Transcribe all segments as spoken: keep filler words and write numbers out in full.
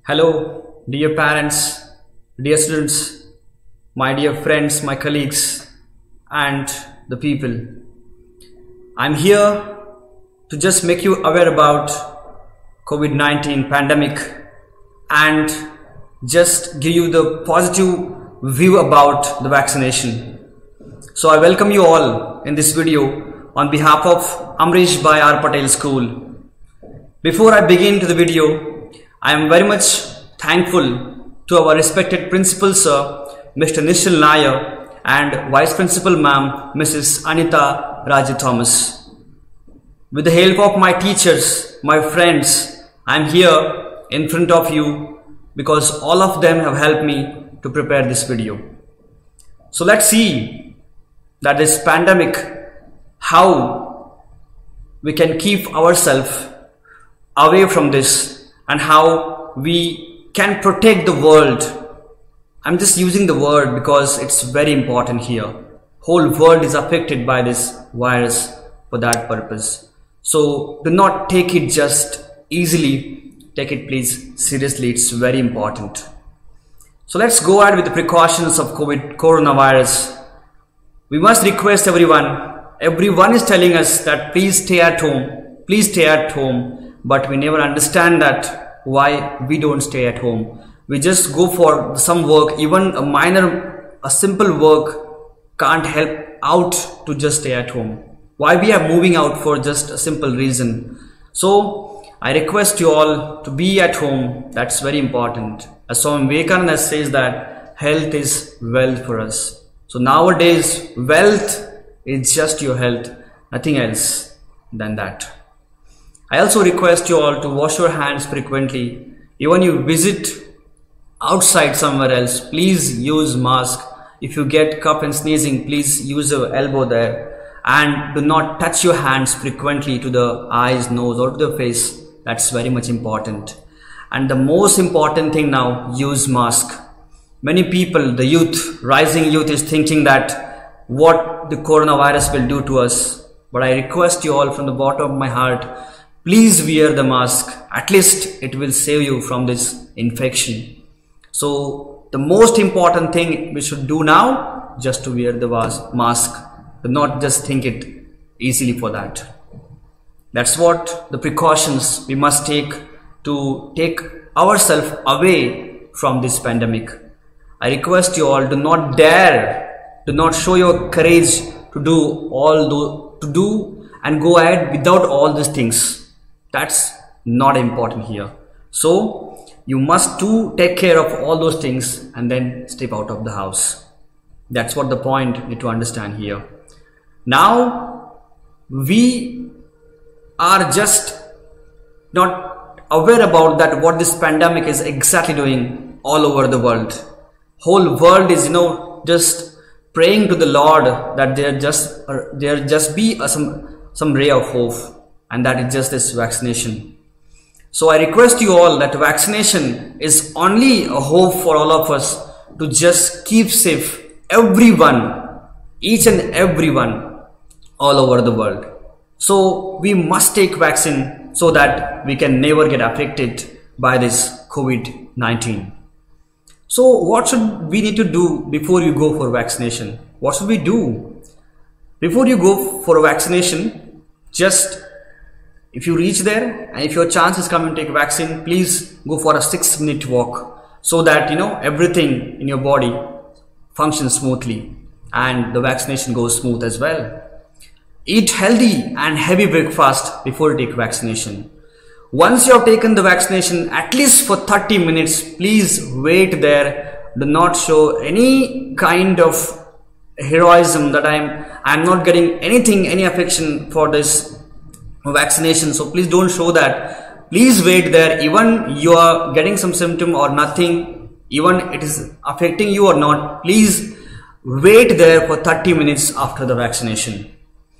Hello, dear parents, dear students, my dear friends, my colleagues, and the people. I'm here to just make you aware about COVID nineteen pandemic and just give you the positive view about the vaccination. So I welcome you all in this video on behalf of Amrish Bhai R. Patel School. Before I begin to the video, I am very much thankful to our respected Principal Sir, Mister Nishal Nair, and Vice Principal Ma'am, Missus Anita Raja Thomas. With the help of my teachers, my friends, I am here in front of you because all of them have helped me to prepare this video. So let's see that this pandemic, how we can keep ourselves away from this and how we can protect the world. I'm just using the word because it's very important here. Whole world is affected by this virus for that purpose. So do not take it just easily. Take it please seriously. It's very important. So let's go ahead with the precautions of COVID coronavirus. We must request everyone. Everyone is telling us that please stay at home. Please stay at home. But we never understand that why we don't stay at home. We just go for some work, even a minor, a simple work can't help out to just stay at home. Why we are moving out for just a simple reason. So I request you all to be at home. That's very important. As Swami Vivekananda says that health is wealth for us. So nowadays wealth is just your health, nothing else than that. I also request you all to wash your hands frequently. Even you visit outside somewhere else, please use mask. If you get cough and sneezing, please use your elbow there. And do not touch your hands frequently to the eyes, nose or to the face. That's very much important. And the most important thing now, use mask. Many people, the youth, rising youth is thinking that what the coronavirus will do to us. But I request you all from the bottom of my heart, please wear the mask. At least it will save you from this infection. So the most important thing we should do now, just to wear the mask. Do not just think it easily for that. That's what the precautions we must take to take ourselves away from this pandemic. I request you all, do not dare, do not show your courage to do all the, to do and go ahead without all these things. That's not important here. So you must too take care of all those things and then step out of the house. That's what the point you need to understand here. Now we are just not aware about that what this pandemic is exactly doing all over the world. Whole world is, you know, just praying to the Lord that there just uh, there just be a, some some ray of hope. And that is just this vaccination. So I request you all that vaccination is only a hope for all of us to just keep safe everyone, each and everyone all over the world. So we must take vaccine so that we can never get affected by this COVID nineteen. So what should we need to do before you go for vaccination? What should we do? Before you go for a vaccination, just if you reach there and if your chance is coming to take vaccine, please go for a six minute walk so that, you know, everything in your body functions smoothly and the vaccination goes smooth as well. Eat healthy and heavy breakfast before you take vaccination. Once you have taken the vaccination, at least for thirty minutes, please wait there. Do not show any kind of heroism that I'm, I'm not getting anything, any affection for this vaccination. So please don't show that. Please wait there. Even you are getting some symptom or nothing, even it is affecting you or not, please wait there for thirty minutes after the vaccination.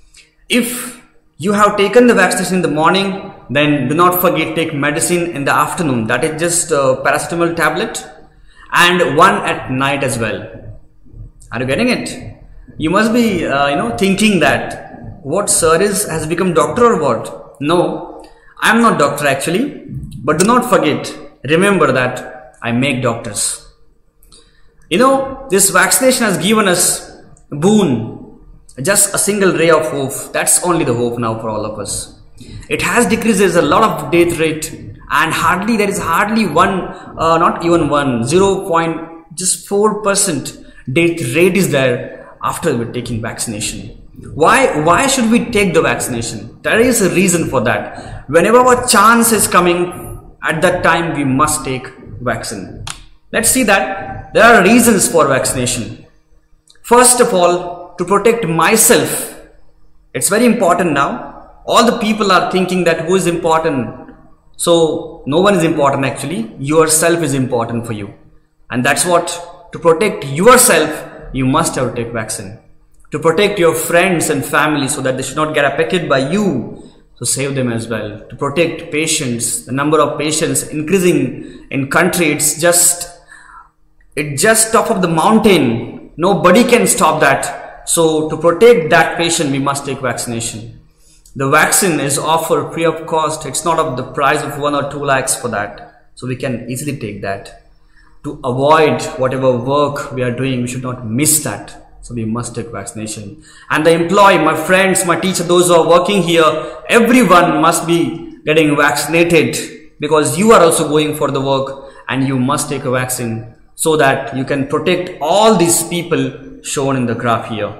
If you have taken the vaccination in the morning, then do not forget take medicine in the afternoon. That is just a paracetamol tablet, and one at night as well. Are you getting it? You must be uh, you know thinking that what sir is has become doctor or what? No, I am not doctor actually, but do not forget remember that I make doctors. You know, this vaccination has given us a boon, just a single ray of hope. That's only the hope now for all of us. It has decreases a lot of death rate, and hardly there is hardly one, uh, not even one, zero point just four percent death rate is there after we're taking vaccination. Why? Why should we take the vaccination? There is a reason for that. Whenever a chance is coming, at that time we must take vaccine. Let's see that there are reasons for vaccination. First of all, to protect myself. It's very important now. All the people are thinking that who is important. So no one is important actually. Yourself is important for you. And that's what, to protect yourself, you must have to take vaccine. To protect your friends and family so that they should not get affected by you. So save them as well. To protect patients, the number of patients increasing in country, it's just, it just top of the mountain. Nobody can stop that. So to protect that patient, we must take vaccination. The vaccine is offered free of cost. It's not of the price of one or two lakhs for that. So we can easily take that. To avoid whatever work we are doing, we should not miss that. So we must take vaccination. And the employee, my friends, my teacher, those who are working here, everyone must be getting vaccinated, because you are also going for the work and you must take a vaccine so that you can protect all these people shown in the graph here.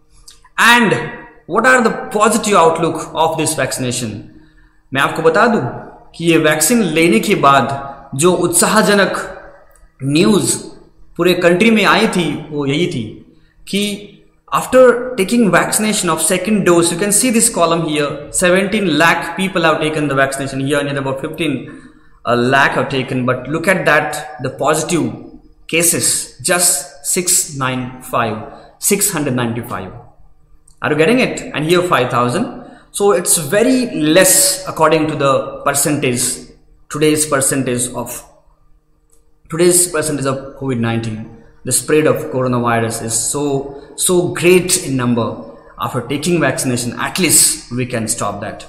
And what are the positive outlook of this vaccination? मैं आपको बता दूं कि ये vaccine लेने के बाद जो उत्साहजनक न्यूज़ पूरे कंट्री में आई थी वो यही थी कि after taking vaccination of second dose, you can see this column here, seventeen lakh people have taken the vaccination here, and about fifteen lakh have taken. But look at that, the positive cases, just six hundred ninety-five. Are you getting it? And here five thousand. So it's very less according to the percentage, today's percentage of today's percentage of COVID nineteen. The spread of coronavirus is so, so great in number. After taking vaccination, at least we can stop that.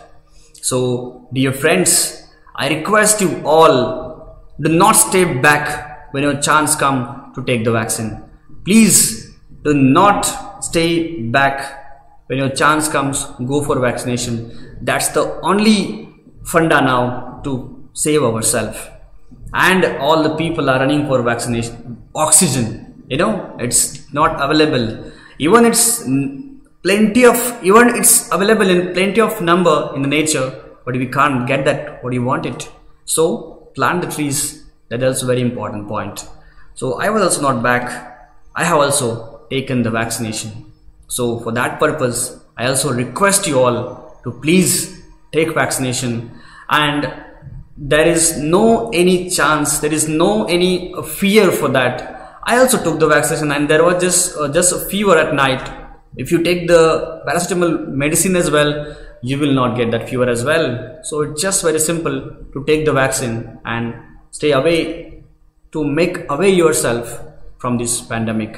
So dear friends, I request you all, do not stay back when your chance comes to take the vaccine. Please do not stay back when your chance comes, go for vaccination. That's the only funda now to save ourselves. And all the people are running for vaccination. Oxygen, you know, it's not available. Even it's plenty of, even it's available in plenty of number in the nature, but we can't get that what you want it. So plant the trees. That is also very important point. So I was also not back. I have also taken the vaccination. So for that purpose, I also request you all to please take vaccination. And there is no any chance, there is no any fear for that. I also took the vaccination, and there was just uh, just a fever at night. If you take the paracetamol medicine as well, you will not get that fever as well. So it's just very simple to take the vaccine and stay away, to make away yourself from this pandemic.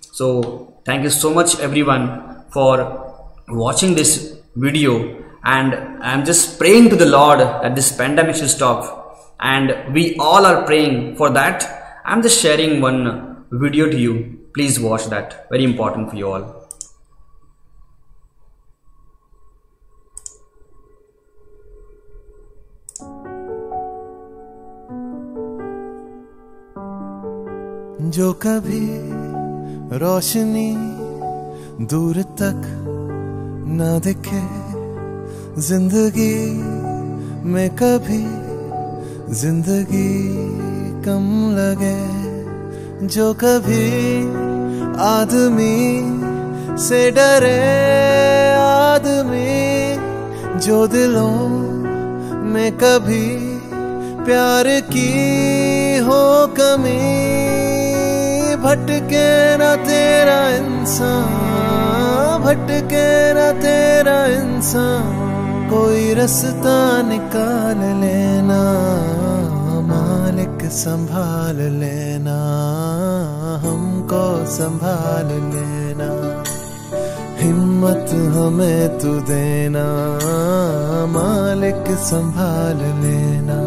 So thank you so much everyone for watching this video, and I'm just praying to the Lord that this pandemic should stop, and we all are praying for that. I'm just sharing one video to you. Please watch that. Very important for you all. जो कभी रोशनी दूर तक न दिखे जिंदगी में, कभी जिंदगी कम लगे, जो कभी आदमी से डरे आदमी, जो दिलों में कभी प्यार की हो कमी, भटके ना तेरा इंसान, भटके ना तेरा इंसान, कोई रास्ता निकाल लेना, मालिक संभाल लेना, हमको संभाल लेना, हिम्मत हमें तू देना, मालिक संभाल लेना।